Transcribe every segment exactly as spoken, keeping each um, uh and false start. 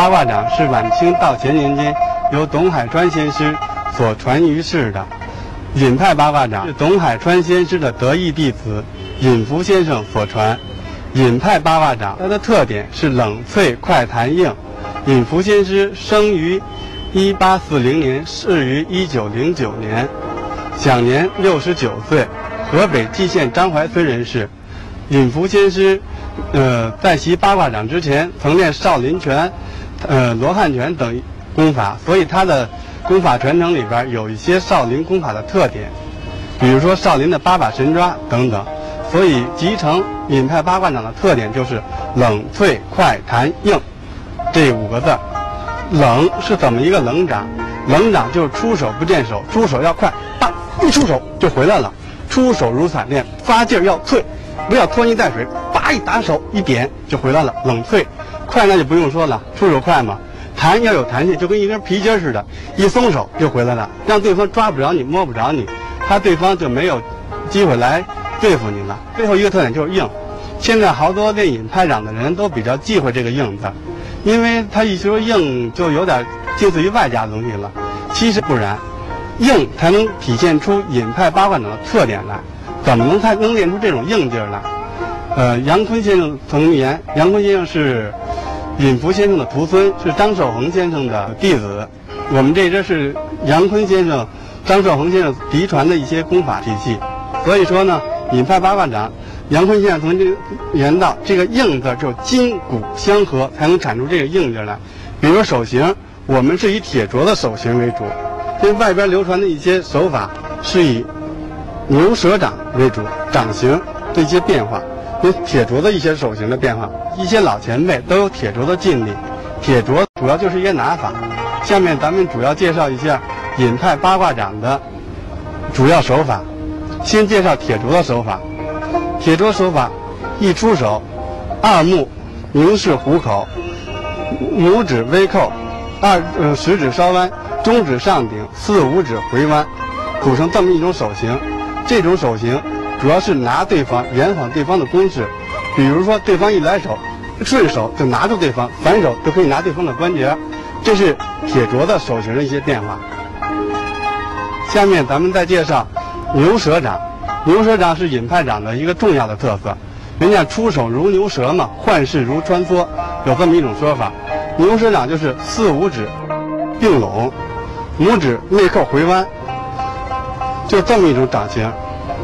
八卦掌是晚清道乾年间由董海川先师所传于世的。尹派八卦掌是董海川先师的得意弟子尹福先生所传。尹派八卦掌它的特点是冷脆快弹硬。尹福先师生于一八四零年，逝于一九零九年，享年六十九岁，河北蓟县张淮村人士。尹福先师，呃，在习八卦掌之前，曾练少林拳、呃罗汉拳等功法，所以他的功法传承里边有一些少林功法的特点，比如说少林的八把神抓等等。所以集成尹派八卦掌的特点就是冷脆快弹硬这五个字。冷是怎么一个冷掌？冷掌就是出手不见手，出手要快，当一出手就回来了。出手如闪电，发劲要脆，不要拖泥带水，叭一打手一点就回来了。冷脆，快那就不用说了，出手快嘛。弹要有弹性，就跟一根皮筋似的，一松手就回来了，让对方抓不着你，摸不着你，他对方就没有机会来对付你了。最后一个特点就是硬。现在好多练尹派掌的人都比较忌讳这个硬字，因为他一说硬就有点近似于外加的东西了。其实不然，硬才能体现出尹派八卦掌的特点来。怎么能才能练出这种硬劲儿来？呃，杨坤先生曾言，杨坤先生是尹福先生的徒孙，是张寿恒先生的弟子。我们这这是杨坤先生、张寿恒先生嫡传的一些功法体系。所以说呢，尹派八卦掌，杨坤先生曾经言道，这个硬字就是筋骨相合，才能产出这个硬劲来。比如手型，我们是以铁镯的手型为主，这外边流传的一些手法是以牛舌掌为主，掌型的一些变化，有铁镯的一些手型的变化。一些老前辈都有铁镯的劲力，铁镯主要就是一些拿法。下面咱们主要介绍一下尹派八卦掌的主要手法。先介绍铁镯的手法。铁镯手法，一出手，二目凝视虎口，拇指微扣，二呃食指稍弯，中指上顶，四五指回弯，组成这么一种手型。这种手型主要是拿对方，延缓对方的攻势。比如说对方一来手，顺手就拿住对方，反手就可以拿对方的关节。这是铁镯的手型的一些变化。下面咱们再介绍牛舌掌。牛舌掌是尹派掌的一个重要的特色。人家出手如牛舌嘛，换势如穿梭，有这么一种说法。牛舌掌就是四五指并拢，拇指内扣回弯，就这么一种掌型。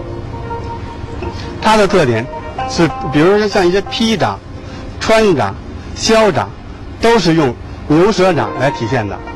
它的特点是，比如说像一些劈掌、穿掌、削掌，都是用牛舌掌来体现的。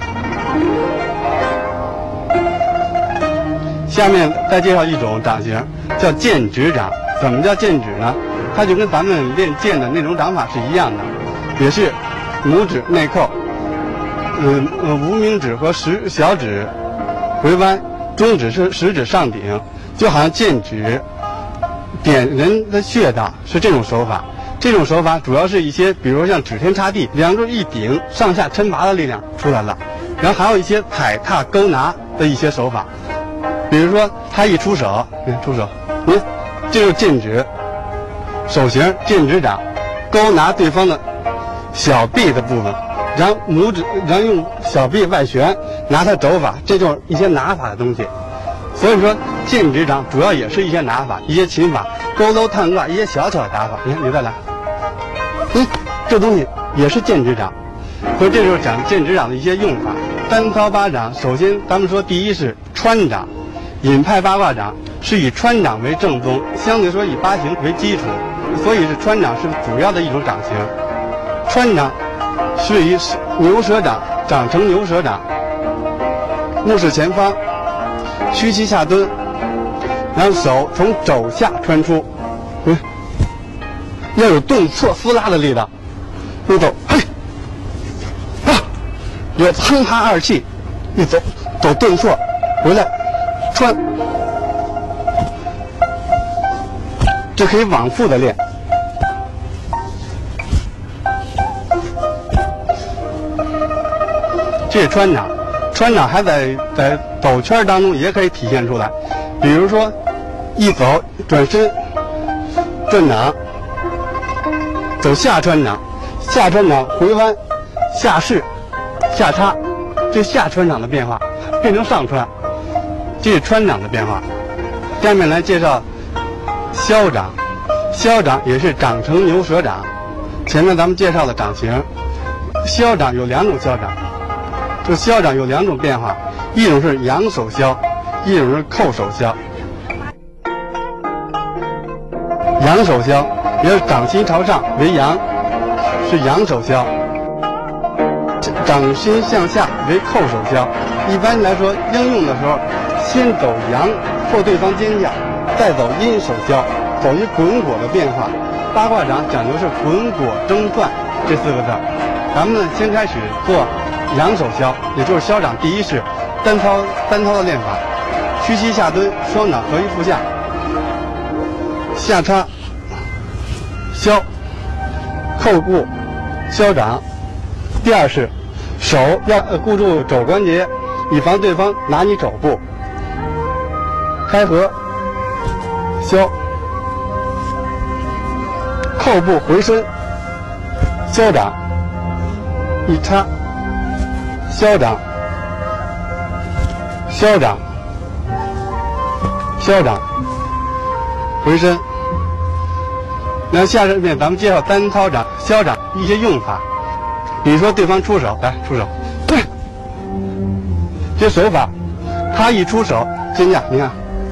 下面再介绍一种掌型，叫剑指掌。怎么叫剑指呢？它就跟咱们练剑的那种掌法是一样的，也是拇指内扣，呃呃无名指和食小指回弯，中指是食指上顶，就好像剑指点人的穴道，是这种手法。这种手法主要是一些，比如像指天插地，两手一顶，上下抻拔的力量出来了。然后还有一些踩踏勾拿的一些手法。比如说他一出手，你看出手，嗯，这就是剑指手型，剑指掌，勾拿对方的小臂的部分，然后拇指，然后用小臂外旋拿他肘法，这就是一些拿法的东西。所以说剑指掌主要也是一些拿法，一些擒法，勾搂探挂，一些小巧的打法。你看，你再来，嗯，这东西也是剑指掌。所以这就是讲剑指掌的一些用法。单操八掌，首先咱们说第一是穿掌。尹派八卦掌是以穿掌为正宗，相对说以八形为基础，所以是穿掌是主要的一种掌型。穿掌是以牛舌掌，掌成牛舌掌，目视前方，屈膝下蹲，然后手从肘下穿出，嗯，要有顿挫撕拉的力道。一走，嘿，啊，有哼哈二气，一走走顿挫，回来。穿，这可以往复的练。这是穿掌，穿掌还在在走圈当中也可以体现出来。比如说，一走转身转掌，走下穿掌，下穿掌回弯， 下士、下插，这下穿掌的变化变成上穿，这是穿掌的变化。下面来介绍削掌，削掌也是掌成牛舌掌。前面咱们介绍的掌型，削掌有两种削掌，这削掌有两种变化，一种是扬手削，一种是扣手削。扬手削也是掌心朝上为扬，是扬手削；掌心向下为扣手削。一般来说，应用的时候，先走扬破对方肩胛，再走阴手削，走一滚果的变化。八卦掌讲究是滚果争钻这四个字。咱们呢，先开始做扬手削，也就是削掌第一式，单操单操的练法，屈膝下蹲，双掌合于腹下，下插削，扣步削掌。第二式，手要固住肘关节，以防对方拿你肘部，开合削，扣步回身削掌，一插削掌，削掌，削掌，回身。那下面咱们介绍单操掌、削掌一些用法。比如说对方出手，来出手，对，这手法，他一出手，肩胛，你看，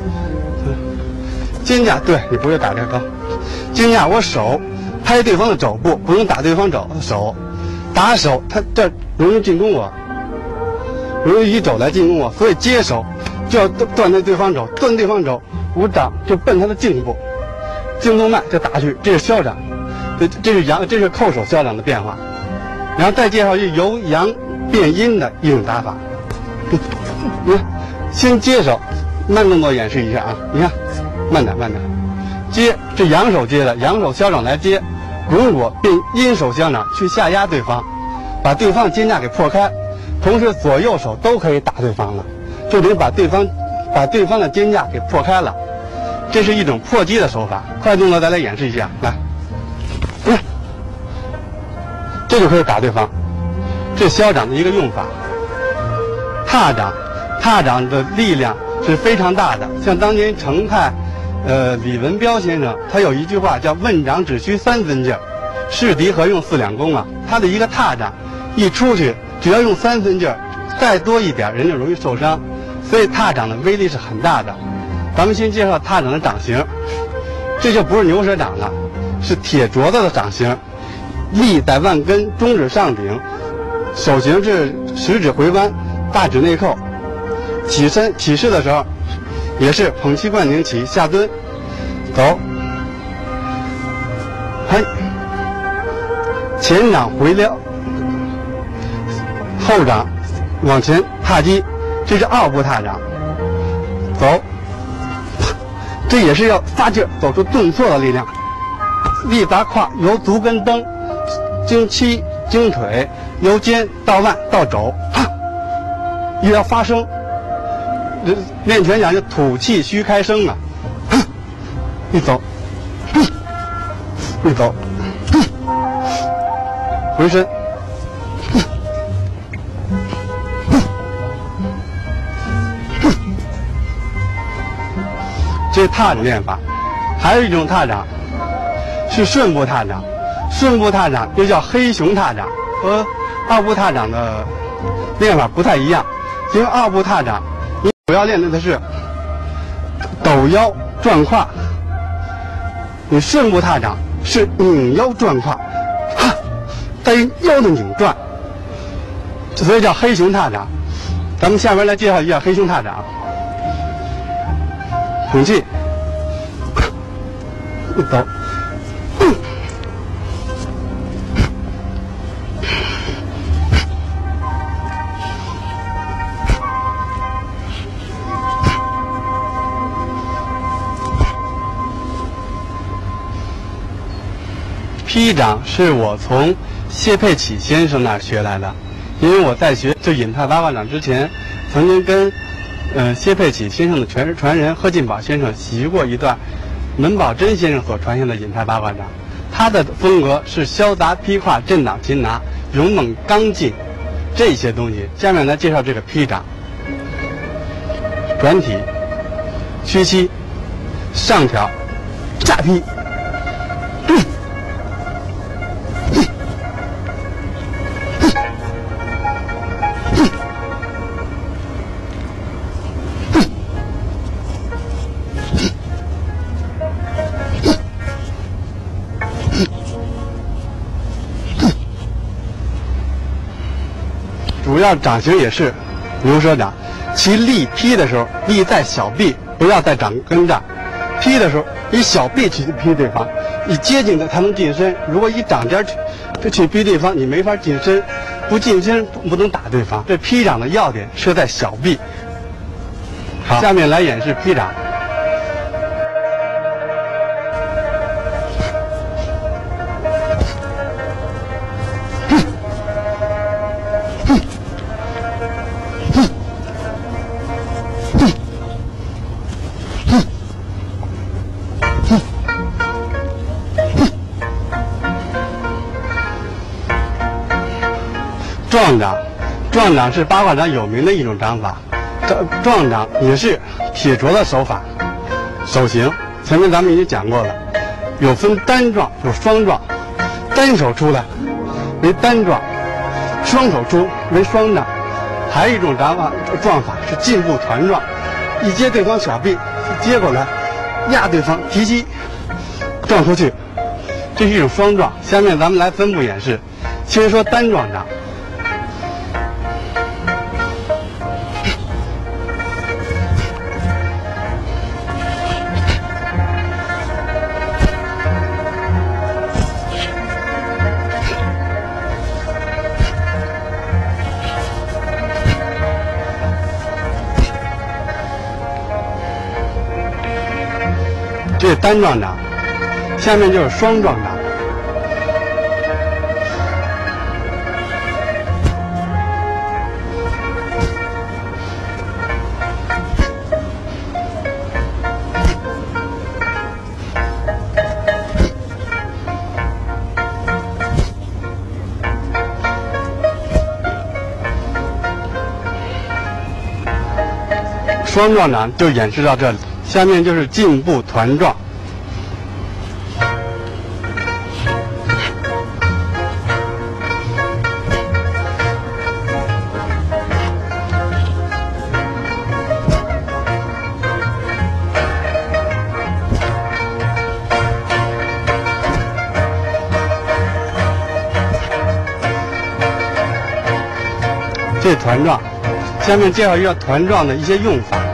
肩胛，对你不是打这高，肩胛我手拍对方的肘部，不能打对方肘手，打手他这容易进攻我，容易以肘来进攻我，所以接手就要断对对方肘，断对方肘，我掌就奔他的颈部，颈动脉就打去，这是削掌，这这是扬，这是扣手削掌的变化。然后再介绍一由阳变阴的一种打法。你看，先接手，慢动作演示一下啊！你看，慢点慢点，接这扬手接的，扬手削掌来接，滚果变阴手削掌去下压对方，把对方肩胛给破开，同时左右手都可以打对方了，就得把对方把对方的肩胛给破开了。这是一种破击的手法。快动作再来演示一下，来，嗯，这就可以打对方。这削掌的一个用法。踏掌，踏掌的力量是非常大的。像当年程派，呃，李文彪先生，他有一句话叫“问掌只需三分劲儿，示敌何用四两功”啊。他的一个踏掌一出去，只要用三分劲儿，再多一点人就容易受伤，所以踏掌的威力是很大的。咱们先介绍踏掌的掌型，这就不是牛舌掌了，是铁镯子的掌型，力在腕根，中指上顶，手型是食指回弯，大指内扣。起身起势的时候，也是捧膝灌顶起，下蹲，走，嘿，前掌回撩，后掌往前踏击，这是二步踏掌。走，这也是要发劲，走出顿挫的力量。力砸胯，由足跟蹬，经膝经腿，由肩到腕到肘，啪，又要发声。练拳讲究吐气虚开声啊，一走，一走，回身，这是踏掌练法。还有一种踏掌是顺步踏掌，顺步踏掌又叫黑熊踏掌，和二步踏掌的练法不太一样。因为二步踏掌你主要练的是抖腰转胯，你顺步踏掌是拧腰转胯，哈，带腰的拧转，所以叫黑熊踏掌。咱们下边来介绍一下黑熊踏掌。捧气，一走，劈掌是我从谢佩启先生那儿学来的，因为我在学这隐派八卦掌之前，曾经跟呃谢佩启先生的传传人贺进宝先生习过一段门宝珍先生所传下的隐派八卦掌。他的风格是潇洒劈胯，震挡擒拿， 勇猛刚劲这些东西。下面来介绍这个劈掌。转体、屈膝、上挑、下劈。主要掌型也是牛舌掌，其力劈的时候力在小臂，不要在掌根这儿。劈的时候以小臂去劈对方，以接近的才能近身。如果以掌尖去去劈对方，你没法近身，不近身不能打对方。这劈掌的要点是在小臂。好，下面来演示劈掌。撞掌，撞掌是八卦掌有名的一种掌法。撞撞掌也是铁镯的手法。手型前面咱们已经讲过了，有分单撞，有双撞。单手出来为单撞，双手出为双掌。还有一种掌法撞法是进步团撞，一接对方小臂，接过来压对方提膝撞出去，这是一种双撞。下面咱们来分布演示。先说单撞掌。这是单撞掌，下面就是双撞掌。双撞掌就演示到这里。下面就是进步团撞。这是团撞。下面介绍一下团撞的一些用法。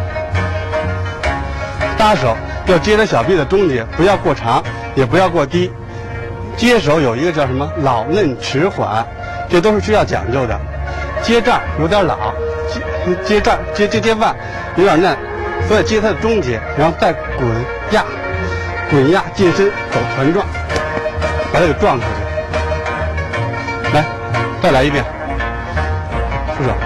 搭手要接着小臂的中节，不要过长，也不要过低。接手有一个叫什么老嫩迟缓，这都是需要讲究的。接这儿有点老，接接这儿接接接腕有点嫩，所以接它的中节，然后再滚压，滚压近身走团撞，把它给撞出去。来，再来一遍，出手。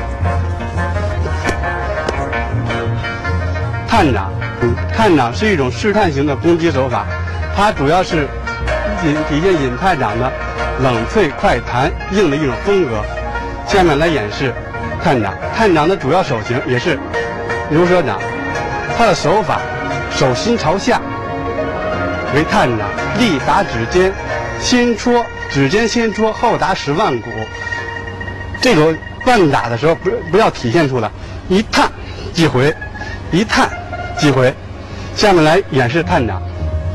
探掌。探掌是一种试探型的攻击手法，它主要是体体现尹派掌的冷脆快弹硬的一种风格。下面来演示探掌。探掌的主要手型也是牛舌掌，它的手法手心朝下为探掌，力打指尖，先戳指尖先戳后打使腕骨。这个腕打的时候不不要体现出来，一探即回，一探即回。下面来演示探掌。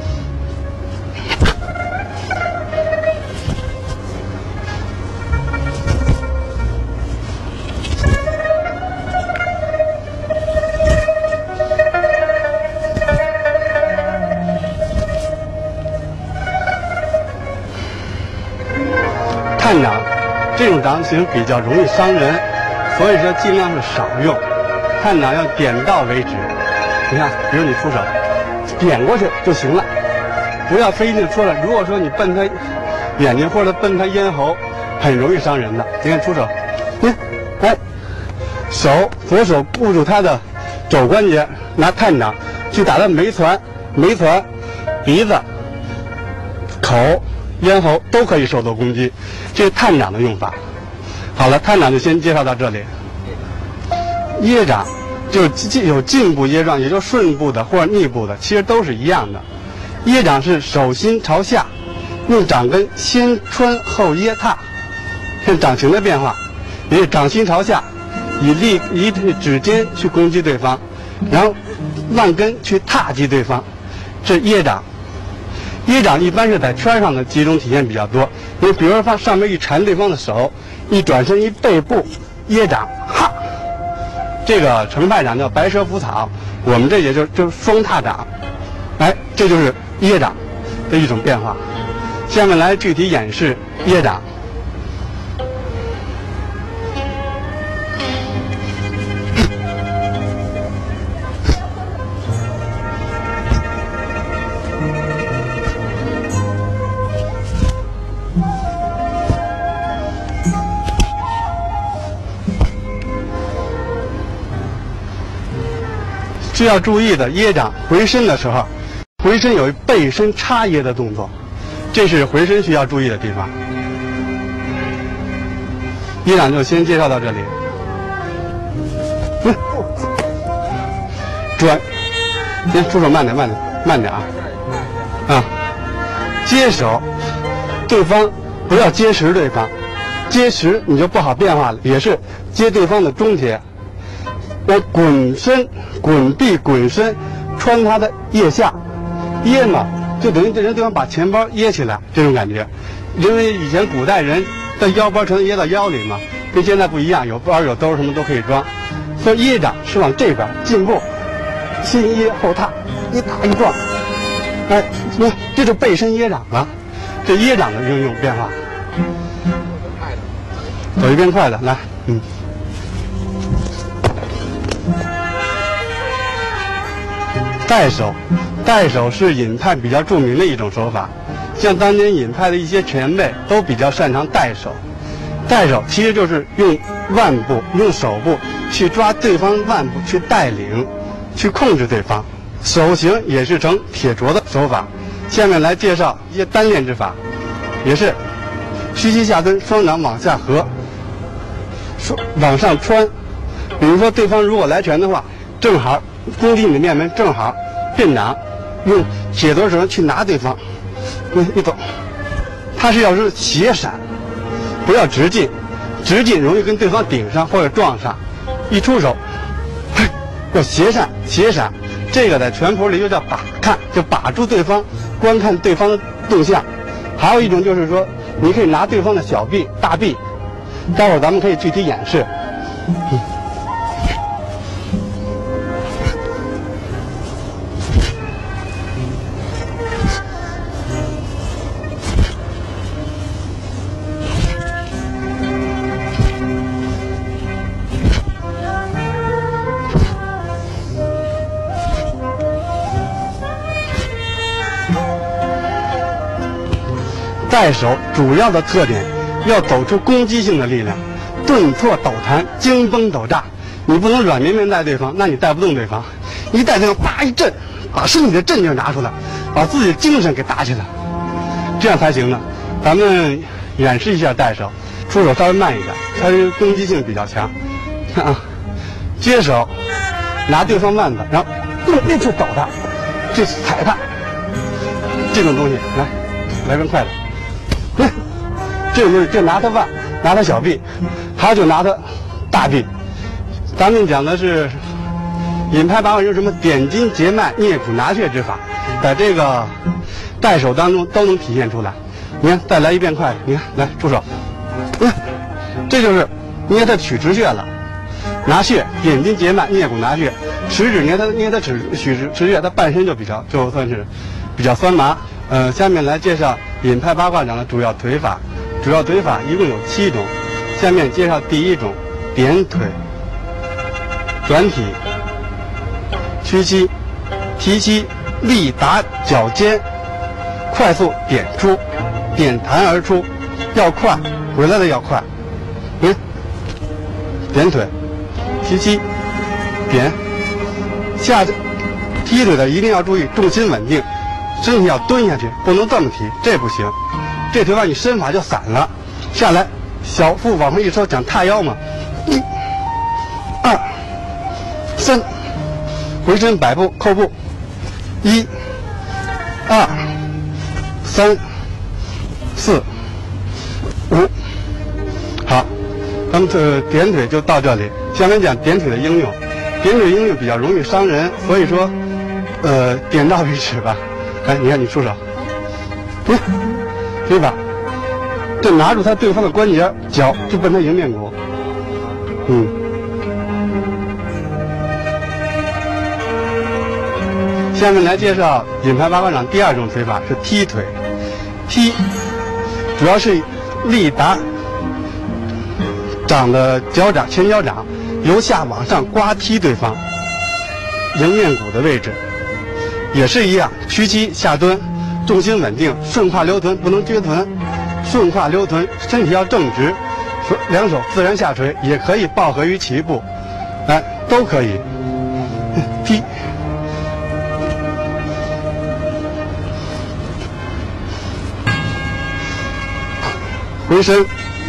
探掌这种掌型比较容易伤人，所以说尽量是少用。探掌要点到为止。你看，比如你出手，点过去就行了，不要非一定戳了。如果说你奔他眼睛或者奔他咽喉，很容易伤人的。你看出手，嗯，哎，手左手固住他的肘关节，拿探掌去打他眉攒、眉攒、鼻子、口、 咽喉都可以受到攻击，这是探掌的用法。好了，探掌就先介绍到这里。掖掌就是有进步掖状，也就是顺步的或者逆步的，其实都是一样的。掖掌是手心朝下，用掌根先穿后掖踏，看掌形的变化，也是掌心朝下，以力以指尖去攻击对方，然后腕根去踏击对方，这是掖掌。掖掌一般是在圈上的集中体现比较多，你比如说放上面一缠对方的手，一转身一背部掖掌，哈，这个程派掌叫白蛇伏草，我们这也就就是双踏掌，哎，这就是掖掌的一种变化。下面来具体演示掖掌。需要注意的，掖掌回身的时候，回身有背身插掖的动作，这是回身需要注意的地方。掖掌就先介绍到这里。嗯，转，先出手慢点，慢点，慢点啊！啊，接手，对方不要接实对方，接实你就不好变化了，也是接对方的中节。我滚身、滚臂、滚身，穿他的腋下，掖嘛，就等于这人对方把钱包掖起来，这种感觉。因为以前古代人的腰包全掖到腰里嘛，跟现在不一样，有包有兜什么都可以装。所以掖掌是往这边进步，先掖后踏，一打一撞，哎，那这就背身掖掌了。这掖掌的应用变化，走一遍快的，来，嗯。带手，带手是尹派比较著名的一种手法，像当年尹派的一些前辈都比较擅长带手。带手其实就是用腕部、用手部去抓对方腕部，去带领、去控制对方。手型也是呈铁镯的手法。下面来介绍一些单练之法，也是屈膝下蹲，双掌往下合，双往上穿。比如说对方如果来拳的话，正好攻击你的面门，正好变掌，用铁镯手去拿对方。你你走，他是要是斜闪，不要直进，直进容易跟对方顶上或者撞上。一出手，嘿，要斜闪，斜闪，这个在拳谱里又叫把看，就把住对方，观看对方的动向。还有一种就是说，你可以拿对方的小臂、大臂，待会儿咱们可以具体演示。嗯带手主要的特点要走出攻击性的力量，顿挫抖弹，惊崩抖炸。你不能软绵绵带对方，那你带不动对方。一带对方，啪一震，把身体的震劲拿出来，把自己的精神给打起来，这样才行呢。咱们演示一下带手，出手稍微慢一点，它是攻击性比较强。看啊，接手，拿对方腕子，然后用力去抖他，去踩他，这种东西，来，来根快的。这种就是就拿他腕，拿他小臂，还有就拿他大臂。咱们讲的是尹派八卦，就是什么点筋结脉、颞骨拿穴之法，在这个带手当中都能体现出来。你看，再来一遍快的，你看，来出手，嗯，这就是捏他曲池穴了。拿穴，点筋结脉、颞骨拿穴，食指捏他捏他尺曲池穴，他半身就比较就算是比较酸麻。呃，下面来介绍尹派八卦掌的主要腿法。主要腿法一共有七种，下面介绍第一种，点腿、转体、屈膝、提膝，力达脚尖，快速点出，点弹而出，要快，回来的要快。嗯，点腿、提膝、点，下踢腿的一定要注意重心稳定，身体要蹲下去，不能这么踢，这不行。 这腿法你身法就散了，下来小腹往上一收，讲踏腰嘛，一、二、三，回身摆步扣步，一、二、三、四、五，好，咱们这点腿就到这里。下面讲点腿的应用，点腿应用比较容易伤人，所以说，呃，点到为止吧。来，你看你出手，嗯，对吧？这拿住他对方的关节，脚就奔他迎面骨，嗯。下面来介绍引派八卦掌第二种腿法是踢腿，踢主要是力达掌的脚掌前脚掌，由下往上刮踢对方迎面骨的位置，也是一样，屈膝下蹲，重心稳定，顺胯溜臀，不能撅臀，顺胯溜臀，身体要正直，两手自然下垂，也可以抱合于齐步，哎，都可以踢。回身，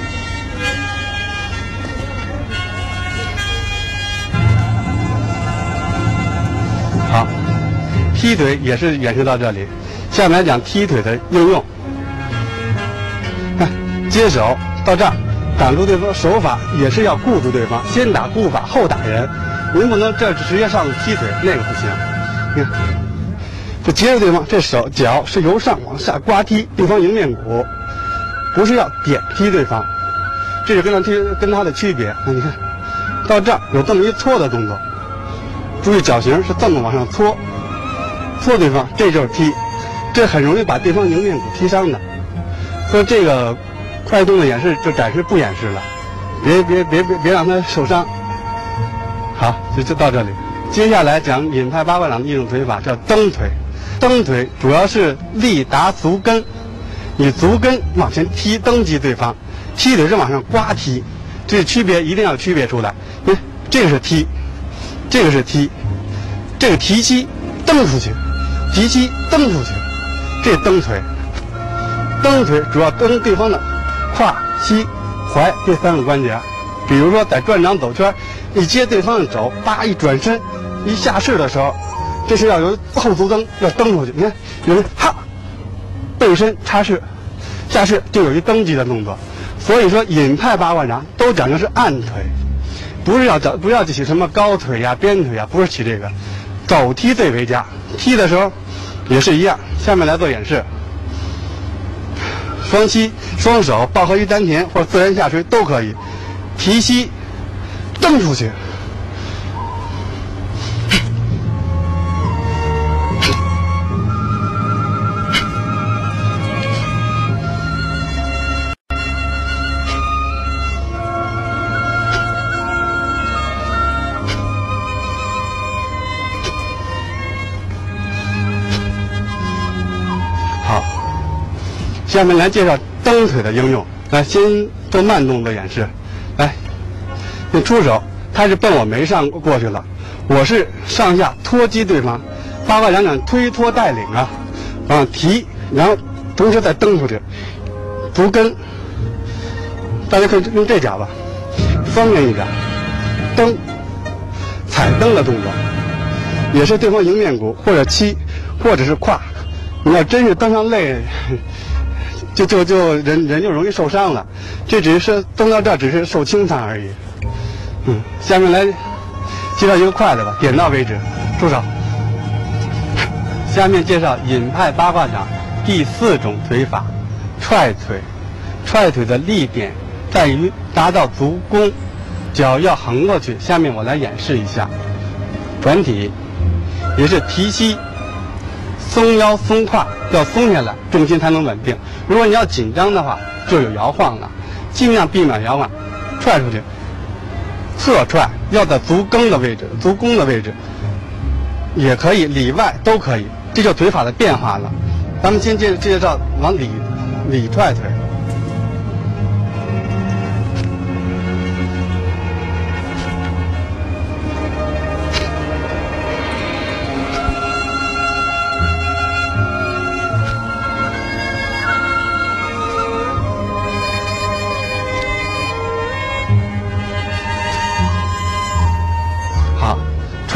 好，踢腿也是演示到这里。下面来讲踢腿的应用。看，接手到这儿，挡住对方，手法也是要固住对方，先打固法后打人。您不能这直接上踢腿，那个不行。你看，这接着对方，这手脚是由上往下刮踢对方迎面骨。不是要点踢对方，这是跟他踢跟他的区别。那你看到这儿有这么一搓的动作，注意脚型是这么往上搓，搓对方，这就是踢，这很容易把对方迎面骨踢伤的。所以这个快动的演示就暂时不演示了，别别别别别让他受伤。好，就就到这里。接下来讲引派八卦掌的一种腿法叫蹬腿，蹬腿主要是力达足跟。以足跟往前踢蹬击对方，踢腿是往上刮踢，这区别一定要区别出来。嗯，这个是踢，这个是踢，这个提膝蹬出去，提膝蹬出去，这蹬腿。蹬腿主要蹬对方的胯、膝、踝这三个关节。比如说在转掌走圈，一接对方的肘，叭一转身，一下势的时候，这是要由后足蹬要蹬出去。你看，有人哈。背身插式，下式就有一蹬击的动作，所以说引派八卦掌都讲究是按腿，不是要找不要起什么高腿呀、鞭腿呀，不是起这个，走踢最为佳。踢的时候也是一样，下面来做演示。双膝、双手抱合于丹田或者自然下垂都可以，提膝蹬出去。下面来介绍蹬腿的应用。来，先做慢动作演示。来，你出手，他是奔我眉上过去了，我是上下托击对方，八卦掌掌推脱带领啊，往上提，然后同时再蹬出去，足跟。大家可以用这脚吧，方圆一点，蹬，踩蹬的动作，也是对方迎面骨或者膝或者是胯。你要真是蹬上累。就就就人人就容易受伤了，这只是蹬到这儿只是受轻伤而已。嗯，下面来介绍一个快的吧，点到为止，出手。下面介绍引派八卦掌第四种腿法，踹腿。踹腿的力点在于达到足弓，脚要横过去。下面我来演示一下，转体，也是提膝。松腰松胯要松下来，重心才能稳定。如果你要紧张的话，就有摇晃了，尽量避免摇晃。踹出去，侧踹要在足跟的位置、足弓的位置，也可以，里外都可以。这就腿法的变化了。咱们先介介绍往里里踹腿。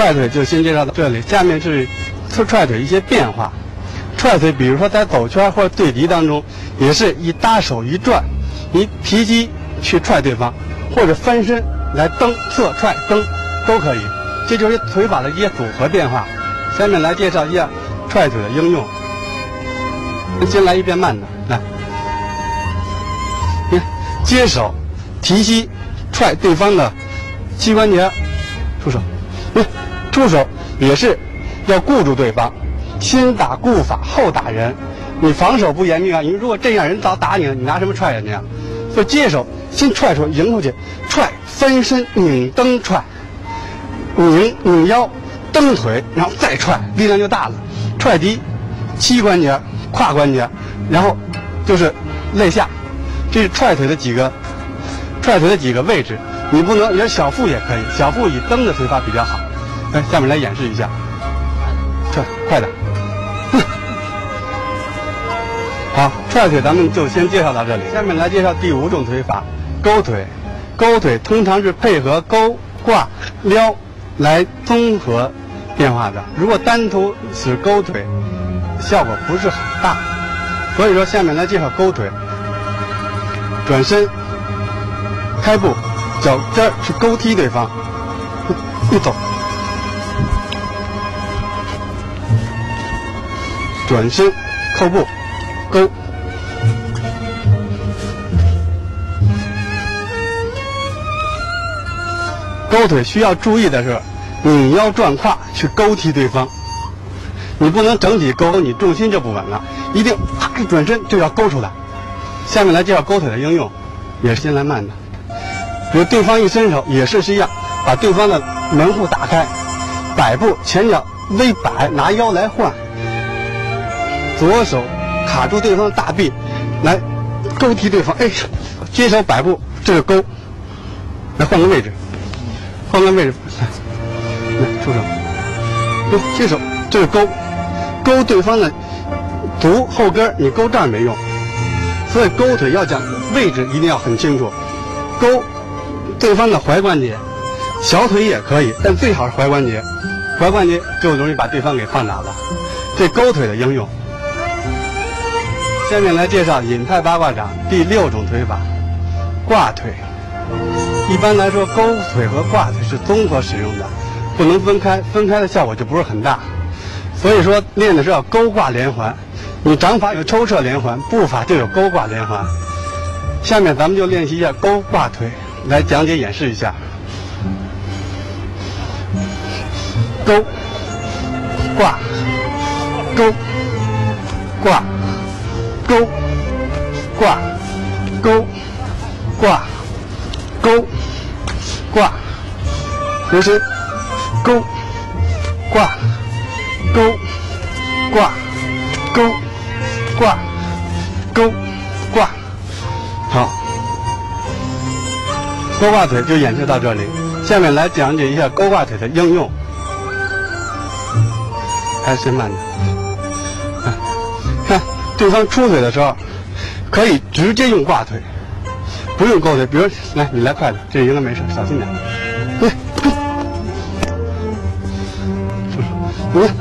踹腿就先介绍到这里，下面是踹腿一些变化。踹腿，比如说在走圈或者对敌当中，也是以搭手一转，以提膝去踹对方，或者翻身来蹬侧踹蹬都可以。这就是腿法的一些组合变化。下面来介绍一下踹腿的应用。先来一遍慢的，来，你看，接手提膝踹对方的膝关节，出手，嗯，出手也是要固住对方，先打固法后打人。你防守不严密啊，你如果这样人早打你了，你拿什么踹人家呀？所以接手先踹出迎出去，踹翻身拧蹬踹，拧拧腰蹬腿，然后再踹，力量就大了。踹敌膝关节、胯关节，然后就是肋下，这是踹腿的几个踹腿的几个位置。你不能，也小腹也可以，小腹以蹬的腿法比较好。来，下面来演示一下，踹，快点。好，踹腿咱们就先介绍到这里。下面来介绍第五种腿法，勾腿。勾腿通常是配合勾、挂、撩来综合变化的。如果单独使勾腿，效果不是很大。所以说，下面来介绍勾腿。转身，开步，脚尖儿去勾踢对方，一走，转身，扣步。勾，勾腿需要注意的是，拧腰转胯去勾踢对方，你不能整体勾，你重心就不稳了，一定啊一转身就要勾出来。下面来介绍勾腿的应用，也是先来慢的，比如对方一伸手，也是一样，把对方的门户打开，摆步前脚微摆，拿腰来换，左手卡住对方的大臂，来勾踢对方。哎，接手摆步，这是勾。来换个位置，换个位置，来，来出手。对，接手，这是勾，勾对方的足后跟，你勾这儿没用。所以勾腿要讲位置一定要很清楚，勾对方的踝关节，小腿也可以，但最好是踝关节，踝关节就容易把对方给放倒了。这勾腿的应用。下面来介绍隐派八卦掌第六种腿法，挂腿。一般来说，勾腿和挂腿是综合使用的，不能分开，分开的效果就不是很大。所以说，练的是要勾挂连环。你掌法有抽撤连环，步法就有勾挂连环。下面咱们就练习一下勾挂腿，来讲解演示一下。勾，挂，勾，挂。勾，挂，勾，挂，勾，挂，回身，勾，挂，勾，挂，勾，挂，勾，挂。好，勾挂腿就演示到这里。下面来讲解一下勾挂腿的应用，还是慢的。看。对方出腿的时候，可以直接用挂腿，不用勾腿。比如，来，你来快点，这应该没事，小心点。对，你看，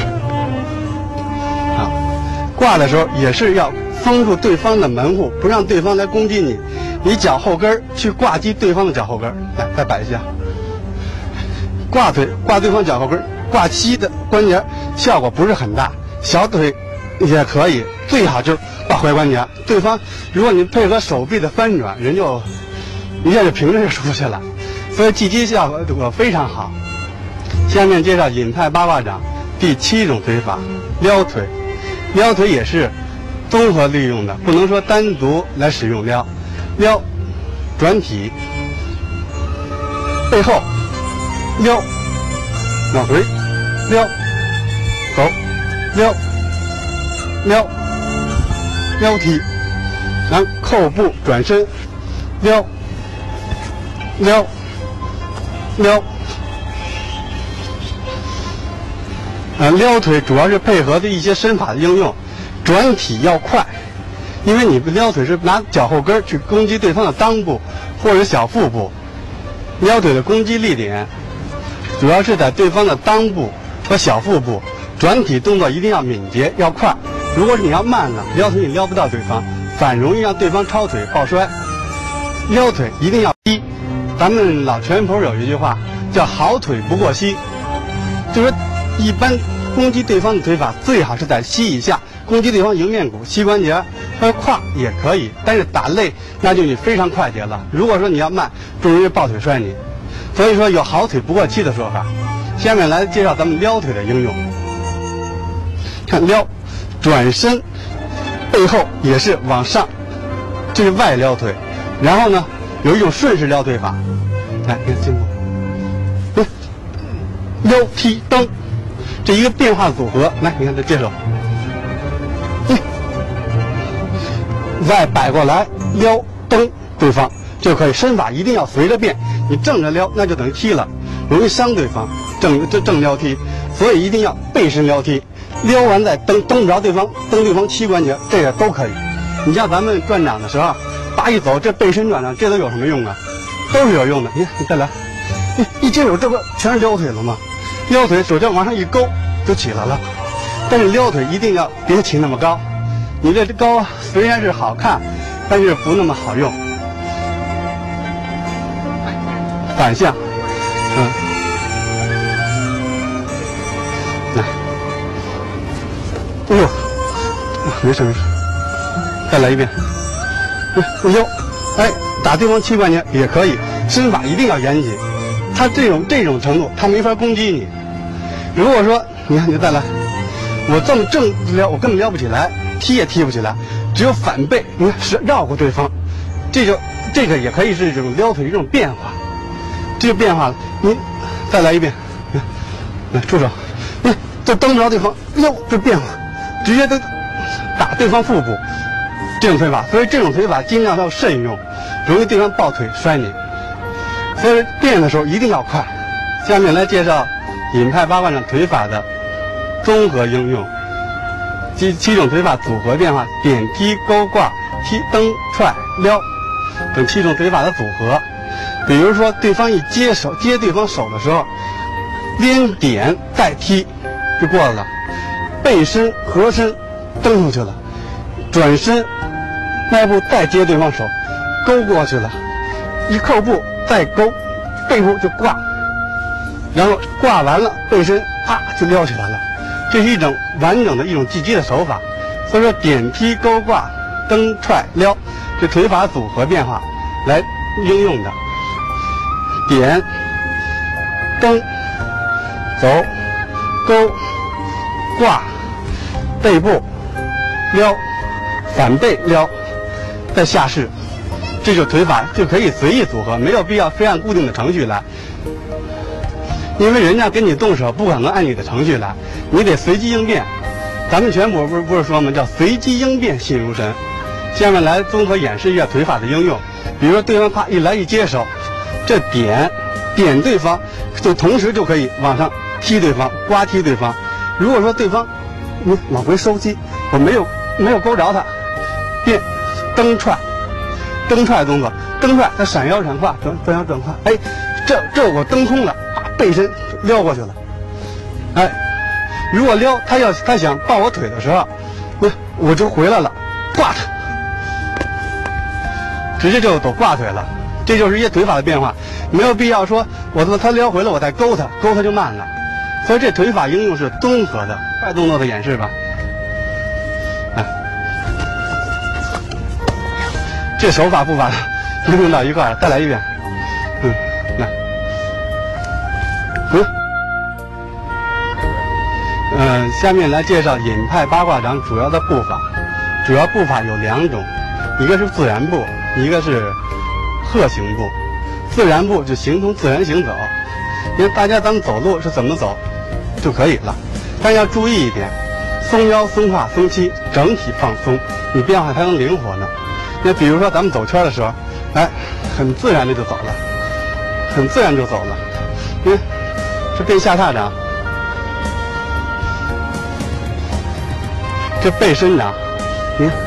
好，挂的时候也是要封住对方的门户，不让对方来攻击你。你脚后跟去挂击对方的脚后跟，来，再摆一下。挂腿挂对方脚后跟，挂膝的关节效果不是很大，小腿也可以。最好就是挂踝关节，对方如果你配合手臂的翻转，人就一下就平着就出去了，所以击击效果非常好。下面介绍隐派八卦掌第七种腿法，撩腿。撩腿也是综合利用的，不能说单独来使用撩。撩，转体，背后，撩，往回，撩，走，撩，撩。撩踢，然后扣步转身，撩，撩，撩。呃，撩腿主要是配合的一些身法的应用，转体要快，因为你撩腿是拿脚后跟去攻击对方的裆部或者小腹部，撩腿的攻击力点主要是在对方的裆部和小腹部，转体动作一定要敏捷要快。如果是你要慢了，撩腿你撩不到对方，反容易让对方超腿抱摔。撩腿一定要低，咱们老拳谱有一句话叫好腿不过膝，就是说一般攻击对方的腿法最好是在膝以下，攻击对方迎面骨、膝关节和胯也可以，但是打肋那就你非常快捷了。如果说你要慢，就容易抱腿摔你。所以说有好腿不过膝的说法。下面来介绍咱们撩腿的应用。看撩，转身背后也是往上，这是外撩腿。然后呢，有一种顺势撩腿法，来，你看进步，撩踢蹬，这一个变化组合。来，你看这接手，嗯，外摆过来撩蹬对方就可以。身法一定要随着变，你正着撩那就等于踢了，容易伤对方。正这正撩踢，所以一定要背身撩踢，撩完再蹬，蹬不着对方，蹬对方膝关节，这个都可以。你像咱们转掌的时候，叭一走，这背身转掌，这都有什么用啊？都是有用的。你看，你再来，一接手，这不全是撩腿了吗？撩腿手这往上一勾就起来了，但是撩腿一定要别起那么高，你这高虽然是好看，但是不那么好用。反向，嗯，来，哎呦，没事没事，再来一遍。哎呦，哎，打对方膝关节也可以，身法一定要严谨。他这种这种程度，他没法攻击你。如果说你看，你再来，我这么正撩，我根本撩不起来，踢也踢不起来，只有反背，你看是绕过对方，这就这个也可以是这种撩腿的一种变化。这个变化了，你再来一遍，来出手，你这蹬不着对方，哟，这变化，直接都打对方腹部。这种腿法，所以这种腿法尽量要慎用，容易对方抱腿摔你。所以变的时候一定要快。下面来介绍尹派八卦掌腿法的综合应用，七七种腿法组合变化：点、踢、勾、挂、踢、蹬、踹、撩等七种腿法的组合。比如说，对方一接手接对方手的时候，连点带踢就过来了，背身合身蹬出去了，转身迈步再接对方手，勾过去了，一扣步再勾，背部就挂，然后挂完了背身啪就撩起来了。这是一种完整的一种技击的手法。所以说点踢勾挂蹬踹撩这腿法组合变化来应用的。点蹬走勾挂背部撩反背撩再下势，这种腿法就可以随意组合，没有必要非按固定的程序来，因为人家跟你动手不可能按你的程序来，你得随机应变。咱们拳谱不是不是说吗？叫随机应变信如神。下面来综合演示一下腿法的应用。比如说对方啪一来一接手，这点点对方，就同时就可以往上踢对方，刮踢对方。如果说对方你往回收击，我没有没有勾着他，变蹬踹，蹬踹动作，蹬踹他闪腰闪胯，转转腰转胯，哎，这这我蹬空了，啊，背身撩过去了，哎，如果撩他要他想抱我腿的时候，我我就回来了，挂他，直接就走挂腿了。这就是一些腿法的变化，没有必要说我他撩回来我再勾他，勾他就慢了。所以这腿法应用是综合的。快动作的演示吧，来，这手法步伐应用到一块儿，再来一遍，嗯，来，嗯，嗯、呃，下面来介绍尹派八卦掌主要的步法。主要步法有两种，一个是自然步，一个是鹤形步。自然步就形同自然行走，因为大家咱们走路是怎么走就可以了，但要注意一点，松腰松胯松膝，整体放松，你变化才能灵活呢。那比如说咱们走圈的时候，哎，很自然的就走了，很自然就走了，因为这变下踏掌，这背伸掌，你看，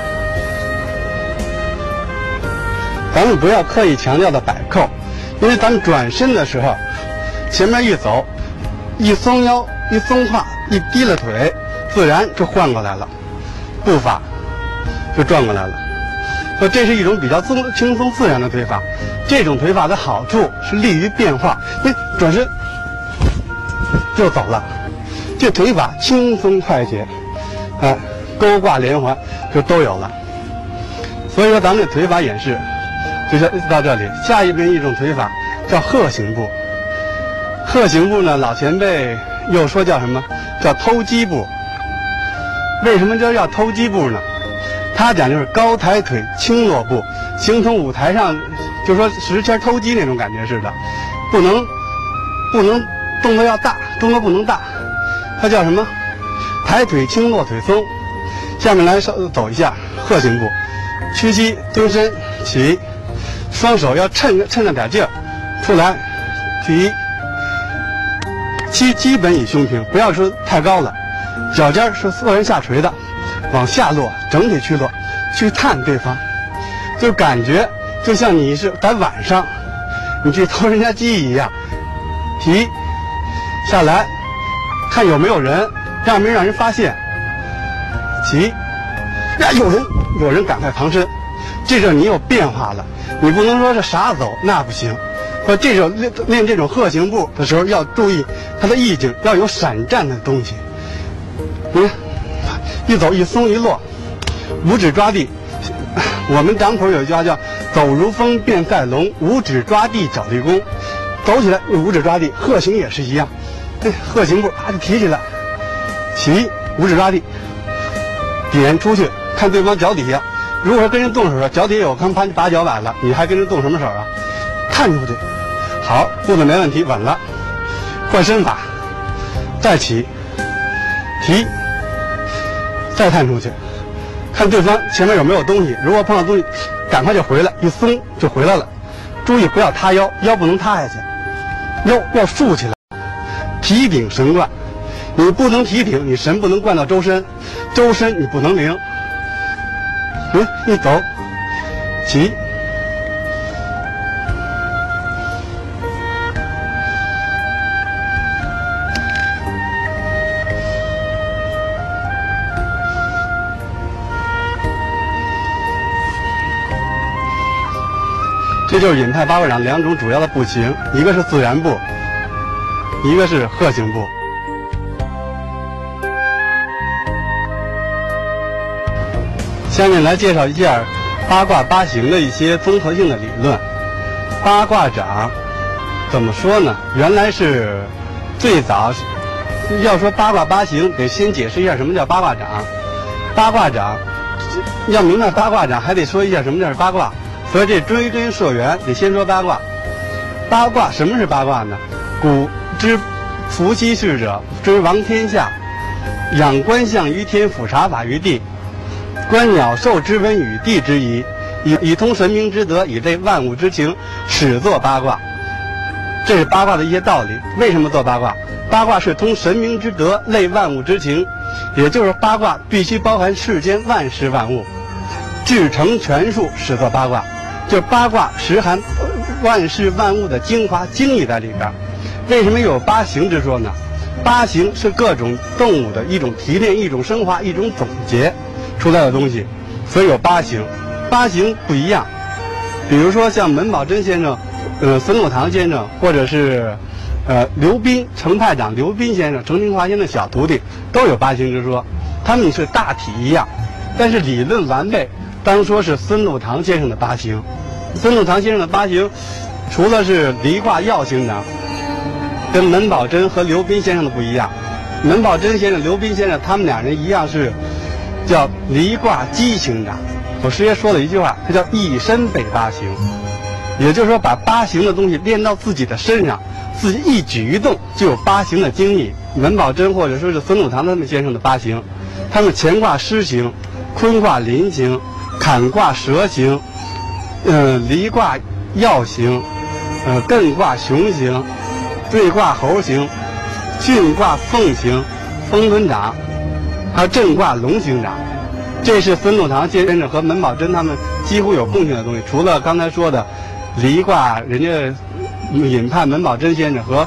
咱们不要刻意强调的摆扣，因为咱们转身的时候，前面一走， 一松腰，一松胯，一低了腿，自然就换过来了，步伐就转过来了。所以这是一种比较松轻松自然的腿法。这种腿法的好处是利于变化，哎，转身就走了，这腿法轻松快捷，哎，勾挂连环就都有了。所以说咱们的腿法演示就到这里。下一边一种腿法叫鹤形步。鹤形步呢，老前辈又说叫什么？叫偷鸡步。为什么叫叫偷鸡步呢？他讲就是高抬腿，轻落步，形同舞台上就说十圈偷鸡那种感觉似的，不能不能动作要大，动作不能大。它叫什么？抬腿轻，落腿松。下面来走一下鹤形步，屈膝蹲身起，双手要趁着趁着点劲儿，出来提。基基本以胸平，不要说太高了，脚尖是自然下垂的，往下落，整体去落，去探对方，就感觉就像你是在晚上，你去偷人家鸡一样，提下来，看有没有人，让没让人发现，起，呀有人有人赶快旁身，这时候你有变化了，你不能说是傻走，那不行。说这种练练这种鹤形步的时候要注意它的意境，要有闪战的东西。你看，一走一松一落，五指抓地。我们掌口有一句话叫“走如风，变赛龙，五指抓地，脚地功”。走起来五指抓地，鹤形也是一样。对，鹤形步啊，就提起来，起五指抓地，点出去，看对方脚底下。如果说跟人动手了，脚底下有看攀拔脚板了，你还跟人动什么手啊？探出去。好，步子没问题，稳了。换身法，再起，提，再探出去，看对方前面有没有东西。如果碰到东西，赶快就回来，一松就回来了。注意不要塌腰，腰不能塌下去，腰要竖起来。提顶神贯，你不能提顶，你神不能贯到周身，周身你不能灵。嗯，一走，起。这就是尹派八卦掌两种主要的步型，一个是自然步，一个是鹤形步。下面来介绍一下八卦八形的一些综合性的理论。八卦掌怎么说呢？原来是最早要说八卦八形，得先解释一下什么叫八卦掌。八卦掌要明白八卦掌，还得说一下什么叫八卦。所以这追根溯源得先说八卦。八卦什么是八卦呢？古之伏羲氏者，追王天下，仰观象于天，俯察法于地，观鸟兽之文与地之宜，以以通神明之德，以类万物之情，始作八卦。这是八卦的一些道理。为什么做八卦？八卦是通神明之德，类万物之情，也就是八卦必须包含世间万事万物，至诚全数，始作八卦。就八卦实含万事万物的精华精义在里边。为什么有八形之说呢？八形是各种动物的一种提炼、一种升华、一种总结出来的东西，所以有八形。八形不一样，比如说像门宝珍先生、呃孙禄堂先生，或者是呃刘斌程派长刘斌先生、程廷华先生的小徒弟，都有八形之说。他们是大体一样，但是理论完备，当说是孙禄堂先生的八形。孙禄堂先生的八形，除了是离卦要形掌，跟门宝珍和刘斌先生的不一样。门宝珍先生、刘斌先生他们两人一样是叫离卦奇形掌。我师爷说了一句话，它叫一身背八形，也就是说把八形的东西练到自己的身上，自己一举一动就有八形的精义。门宝珍或者说是孙禄堂他们先生的八形，他们乾卦狮形，坤卦临形，坎卦蛇形，呃，离卦曜形，呃，艮卦熊形，兑卦猴形，巽卦凤形，风轮掌，还有震卦龙形掌。这是孙禄堂先生和门宝珍他们几乎有共性的东西，除了刚才说的离卦，人家尹派门宝珍先生和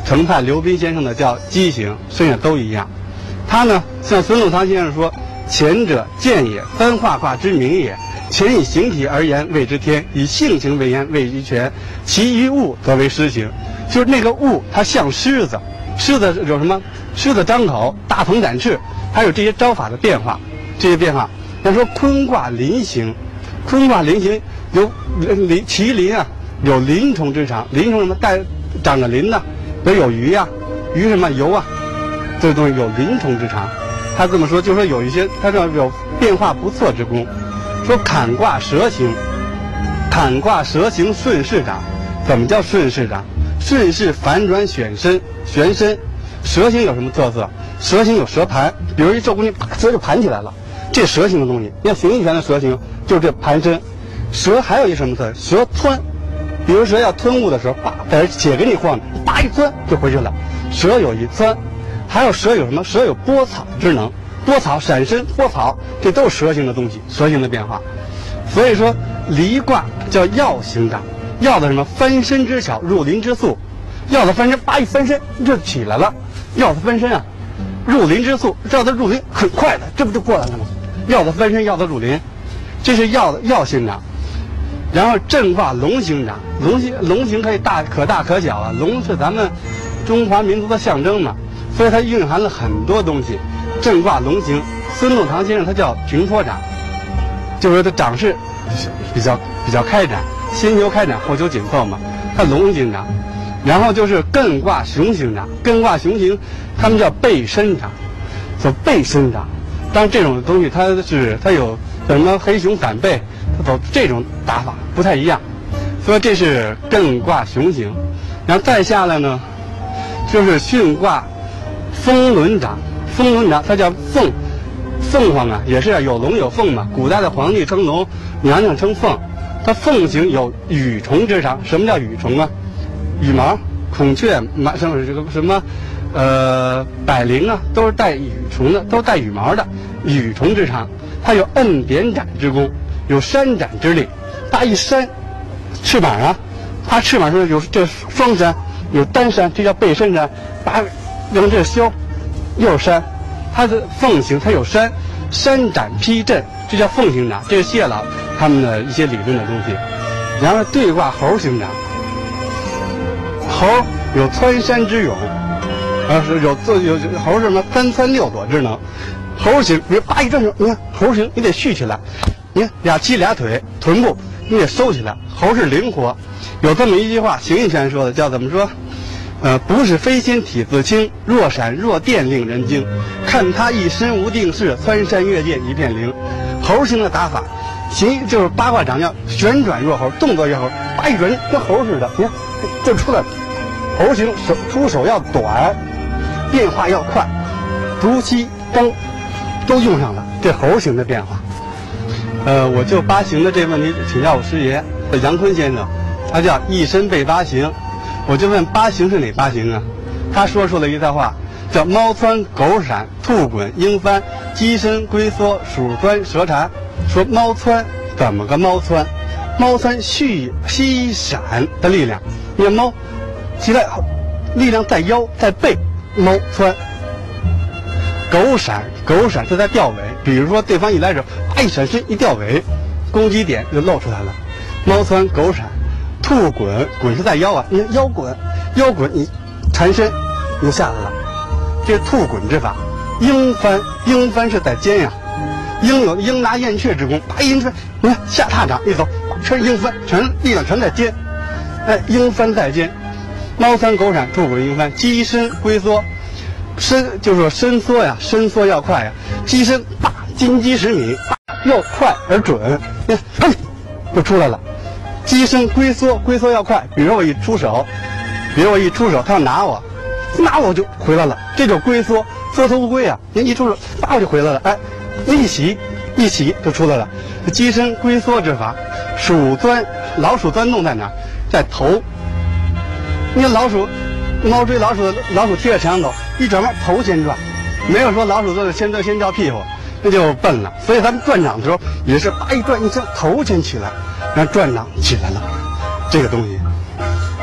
程派刘斌先生的叫畸形，剩下都一样。他呢，像孙禄堂先生说：“前者见也，三画卦之名也。前以形体而言谓之天，以性情为言谓之权，其余物则为狮形。”就是那个物，它像狮子，狮子有什么？狮子张口，大鹏展翅，还有这些招法的变化，这些变化。要说坤卦临形，坤卦临形有鳞，其鳞啊有鳞虫之长，鳞虫什么带长着鳞的，比如有鱼呀、啊，鱼什么游啊，这个东西有鳞虫之长。他这么说，就说有一些他这有变化不错之功。说坎卦蛇形，坎卦蛇形顺势长，怎么叫顺势长？顺势反转旋身，旋身。蛇形有什么特色？蛇形有蛇盘，比如一周公斤，啪，蛇就盘起来了。这蛇形的东西，你看形意拳的蛇形就是这盘身。蛇还有一什么特色？蛇窜，比如蛇要吞物的时候，叭，在这且给你晃，叭一钻就回去了。蛇有一钻，还有蛇有什么？蛇有拨草之能，拨草、闪身、拨草，这都是蛇形的东西，蛇形的变化。所以说，离卦叫要形长，要的什么？翻身之巧，入林之速。要的翻身，叭一翻身就起来了。要的翻身啊，入林之速，要的入林很快的，这不就过来了吗？要的翻身，要的入林，这是要的要形长。然后震卦龙形长，龙形龙形可以大可大可小啊，龙是咱们中华民族的象征嘛，所以它蕴含了很多东西。震卦龙形，孙禄堂先生他叫平坡长，就是他长势比较比较开展，先求开展后求紧凑嘛，他龙形长。然后就是艮卦熊形长，艮卦熊形，他们叫背身长，叫背身长。当然这种东西它是它有什么黑熊反背，它走这种打法不太一样。所以这是艮卦熊形，然后再下来呢，就是巽卦风轮长，风轮长它叫凤，凤凰啊也是有龙有凤嘛，古代的皇帝称龙，娘娘称凤，它凤形有羽虫之长。什么叫羽虫啊？羽毛，孔雀、马什么这个什么，呃，百灵啊，都是带羽虫的，都是带羽毛的，羽虫之长。它有摁点展之功，有扇展之力。它一扇，翅膀啊，它翅膀上有这双扇，有单扇，这叫背身扇。把用这削，又扇。它的凤形，它有扇，扇展劈震，这叫凤形长。这是谢老他们的一些理论的东西。然后对卦猴形长。猴有蹿山之勇，啊是有做有猴是什么三蹿六躲之能。猴形，比如叭一转手，你看猴形你得续起来，你看俩鸡俩腿，臀部你得收起来。猴是灵活，有这么一句话，形意拳说的，叫怎么说？呃，不是飞仙体自轻，若闪若电令人惊。看他一身无定势，蹿山越界一片灵。猴形的打法，形就是八卦掌要旋转若猴，动作若猴，叭一转跟猴似的，你看就出来了。猴形手出手要短，变化要快，足膝蹬都用上了这猴形的变化。呃，我就八形的这个问题请教我师爷杨坤先生，他叫一身背八形，我就问八形是哪八形啊？他说出了一段话，叫猫窜、狗闪、兔滚、鹰翻、鸡伸、龟缩、鼠钻、蛇缠。说猫窜怎么个猫窜？猫窜蓄吸闪的力量，你看猫。其他力量在腰在背，猫窜。狗闪，狗闪是在吊尾，比如说对方一来手，哎一闪身一吊尾，攻击点就露出来了。猫窜狗闪，兔滚，滚是在腰啊，你看腰滚，腰滚你缠身你就下来了，这是兔滚之法。鹰翻，鹰翻是在肩呀、啊，鹰有鹰拿燕雀之功，把鹰翻，你看下踏掌一走，全是鹰翻，全力量全在肩，哎，鹰翻在肩。猫窜狗闪，兔滚鹰翻，鸡伸龟缩，伸就是说伸缩呀，伸缩要快呀。鸡伸叭，金鸡十米，又快而准，你看，就出来了。鸡伸龟缩，龟缩要快。比如我一出手，比如我一出手，他要拿我，拿我就回来了，这就是龟缩，缩头乌龟啊！您一出手，叭我就回来了，哎，一起一起就出来了。鸡伸龟缩之法，鼠钻，老鼠钻洞在哪？在头。你看老鼠，猫追老鼠，老鼠贴着墙走，一转弯头先转，没有说老鼠做先先照屁股，那就笨了。所以咱们转掌的时候也是叭一转一转，头先起来，然后转掌起来了，这个东西。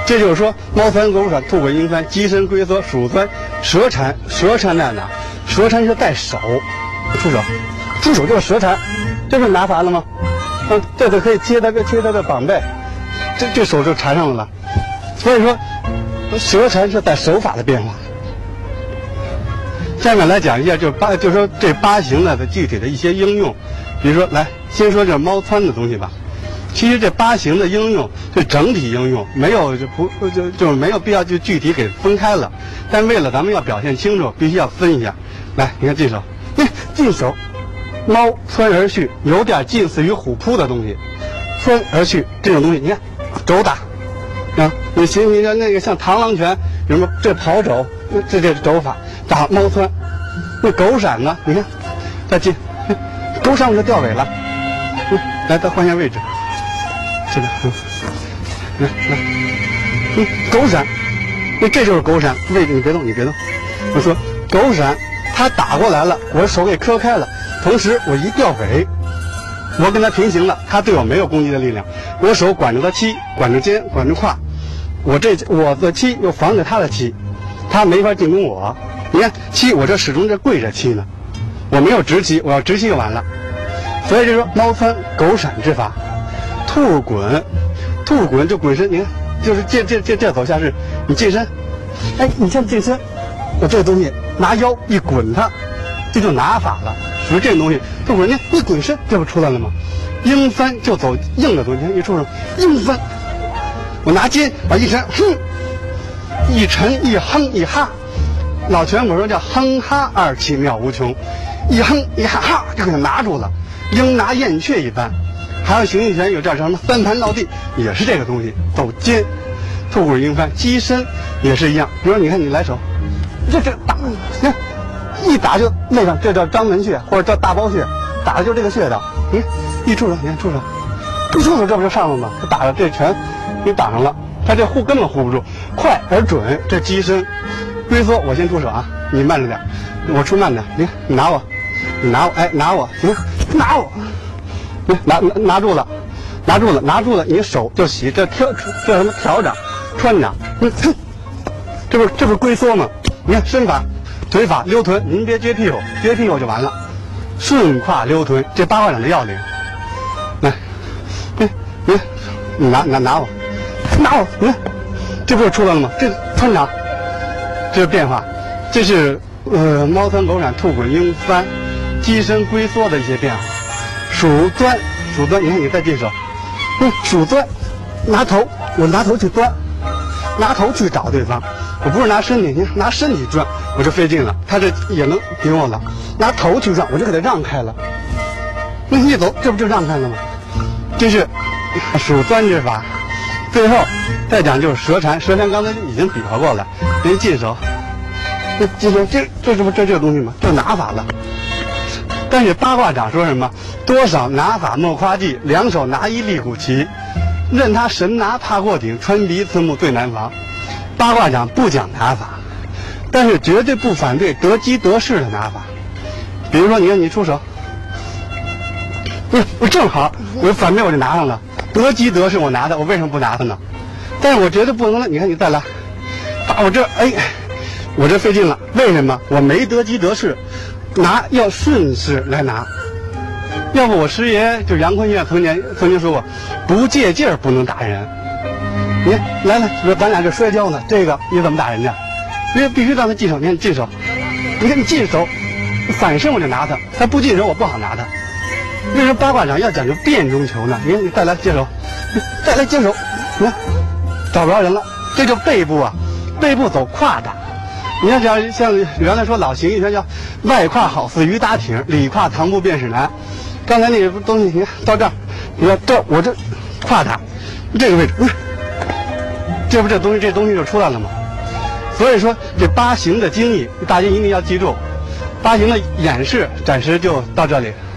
这就是说，猫窜、狗闪、兔滚、鹰翻、鸡身、龟缩、鼠钻、蛇缠。蛇缠在哪？蛇缠是带手，出手，出手就是蛇缠，这不是拿法了吗？嗯，这个可以贴他个贴他的膀背，这这手就缠上了了。所以说，蛇缠是带手法的变化。下面来讲一下，就是八，就是说这八形呢的具体的一些应用。比如说，来先说这猫窜的东西吧。其实这八形的应用是整体应用，没有就不就就是没有必要就具体给分开了。但为了咱们要表现清楚，必须要分一下。来，你看这手，你进手，猫窜而去，有点近似于虎扑的东西，窜而去这种东西，你看肘打啊，你行，你看那个像螳螂拳，什么这跑肘，这这肘法打猫窜。那狗闪呢？你看再进，狗闪我就掉尾了。嗯，来，再换一下位置。这个，嗯，来来，嗯，狗闪，那这就是狗闪，位置你别动，你别动。我说狗闪，它打过来了，我手给磕开了，同时我一掉尾，我跟它平行了，它对我没有攻击的力量，我手管着它膝，管着肩，管着胯，我这我的膝又防着它的膝，它没法进攻我。你看膝，我这始终这跪着膝呢，我没有直膝，我要直膝就完了。所以就说猫窜狗闪之法。兔滚，兔滚就滚身，你看，就是这这这这走下是，你近身，哎，你看近身，我这个东西拿腰一滚它，这就拿法了，属于这种东西。兔滚，你一滚身，这不出来了吗？鹰翻就走硬的东西，你看一出手，鹰翻，我拿肩把一沉，哼，一沉一哼一哈，老拳我说叫哼哈二气妙无穷，一哼一哈哈就给它拿住了，鹰拿燕雀一般。还有形意拳有叫什么三盘落地，也是这个东西，走肩，兔滚鹰翻，鸡身也是一样。比如你看你来手，这这打，你看一打就那上，这叫章门穴或者叫大包穴，打的就是这个穴道。你看一出手，你看出手，一出手这不就上了吗？他打了这拳给打上了，他这护根本护不住，快而准。这鸡身龟缩，我先出手啊，你慢着点，我出慢点。你看你拿我，你拿我，哎拿我，行，拿我。拿拿拿住了，拿住了，拿住了，你手就洗，这挑这什么调掌、穿掌，你哼，这不是这不是龟缩吗？你看身法、腿法、溜臀，您别撅屁股，撅屁股就完了。顺胯溜臀，这八卦掌的要领。来，你你你拿拿拿我，拿我，你看，这不是出来了吗？这穿掌，这是变化，这是呃猫窜狗闪、兔滚鹰翻、鸡身龟缩的一些变化。鼠钻，鼠钻，你看你再进手，嗯，鼠钻，拿头，我拿头去钻，拿头去找对方，我不是拿身体，你看拿身体钻，我就费劲了，他这也能顶我了，拿头去钻，我就给他让开了，那一走，这不就让开了吗？这是鼠钻之法。最后再讲就是蛇缠，蛇缠刚才已经比划过了，人进手，这进手，这这这不这这个东西吗？这拿法了。但是八卦掌说什么？多少拿法莫夸技，两手拿一立鼓齐，任他神拿踏过顶，穿鼻刺目最难防。八卦掌不讲拿法，但是绝对不反对得机得势的拿法。比如说，你看你出手，不是我正好我反面我就拿上了，得机得势我拿的，我为什么不拿它呢？但是我绝对不能了。你看你再来，打我这，哎，我这费劲了。为什么？我没得机得势。拿要顺势来拿，要不我师爷就杨坤岳曾经曾经说过，不借劲儿不能打人。你看，来来，说咱俩这摔跤呢，这个你怎么打人家？因为必须让他进手，你看你进手，你看你进手，反身我就拿他，他不进手我不好拿他。为什么八卦掌要讲究变中求呢？你看你再来接手，再来接手，你看找不着人了，这就背部啊，背部走胯打。你看，像像原来说老形意拳叫外胯好似鱼打挺，里胯唐不便是难。刚才那个东西，你看到这儿，你看这我这胯打这个位置，嗯，这不这东西这东西就出来了吗？所以说这八形的精义，大家一定要记住。八形的演示暂时就到这里。